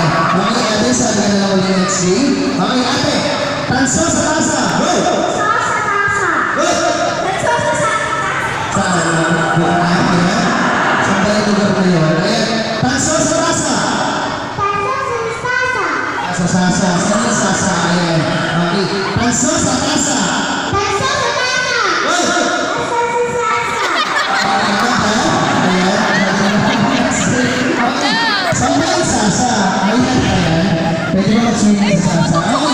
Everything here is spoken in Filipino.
Okay, ate, sabi ka na lang ulit next week. Okay, ate. Tanso sa tasa. Go! Go! Saan? Saan ba yung lugar na yun? Ayan. Tanso sa tasa. Sa sasa. Saan yung sasa? Ayan. Okay. Tanso sa tasa. Saan ba yung sasa? Ayan, ayan. Pwede ba mag-swing sa sasa?